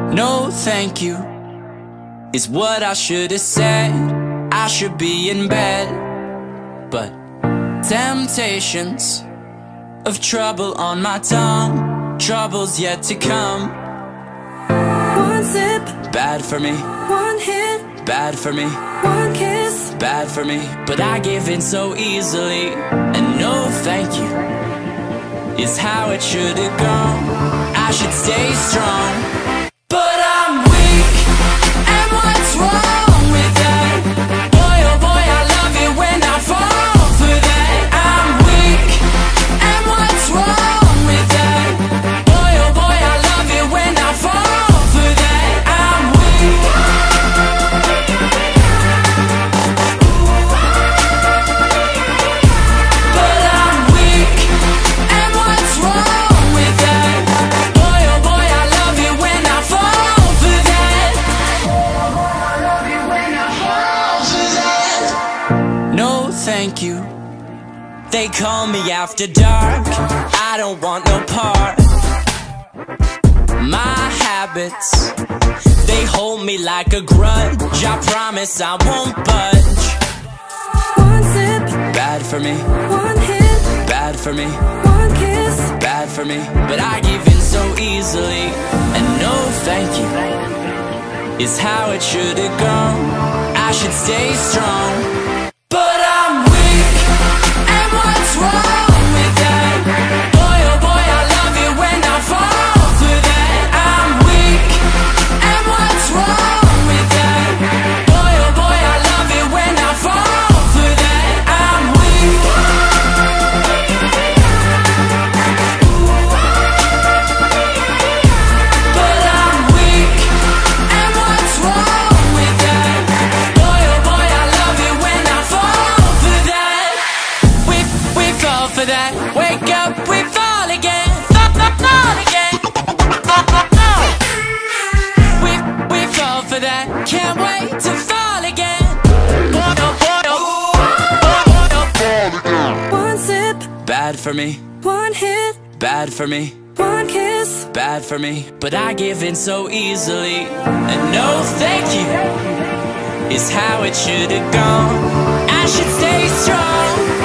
No thank you is what I should have said. I should be in bed, but temptations of trouble on my tongue, trouble's yet to come. One sip, bad for me. One hit, bad for me. One kiss, bad for me. But I give in so easily, and no thank you is how it should have gone. I should stay strong, but I'm weak, and what's wrong with that? Boy, oh boy, I love it when I fall for that. I'm weak, and what's wrong with that? Boy, oh boy, I love it when I fall for that. I'm weak. But I'm weak, and what's wrong with that? Boy, oh boy, I love it when I fall for that. No thank you, they call me after dark, I don't want no part. My habits, they hold me like a grudge, I promise I won't budge. one sip, Bad for me, one hit, bad for me, one kiss, bad for me. But I give in so easily, and no thank you is how it should have gone. I should stay strong, but I'm weak, and what's wrong with that? Boy, oh boy, I love it when I fall for that. I'm weak, and what's wrong with that? Boy, oh boy, I love it when I fall for that. I'm weak. But I'm weak, and what's wrong with that? Boy, oh boy, I love it when I fall for that. We fall for that. Wake up, we fall again. Fall again. We fall for that. Can't wait to fall again. one sip, Bad for me, one hit, bad for me, one kiss, bad for me. But I give in so easily, and no thank you is how it should have gone. I should stay strong,